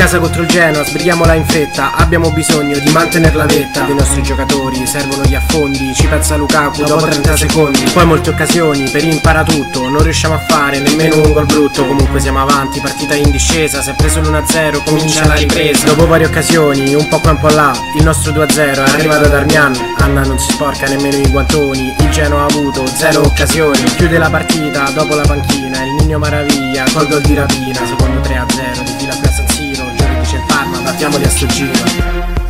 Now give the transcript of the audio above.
casa contro il Genoa, sbrighiamola in fretta. Abbiamo bisogno di mantenere la vetta dei nostri giocatori, servono gli affondi, ci pensa Lukaku dopo 30 secondi. Poi molte occasioni per impara tutto, non riusciamo a fare nemmeno un gol brutto. Comunque siamo avanti, partita in discesa, si è preso l'1-0, comincia la ripresa. Dopo varie occasioni, un po' qua un po' là, il nostro 2-0 è arrivato da Darmian. Anna non si sporca nemmeno i guantoni, il Genoa ha avuto 0 occasioni. Chiude la partita dopo la panchina, il Nino Maraviglia col gol di rapina. Secondo 3-0 di fila qui a San Siro, Giorgi dice il Parma, battiamoli a sto giro.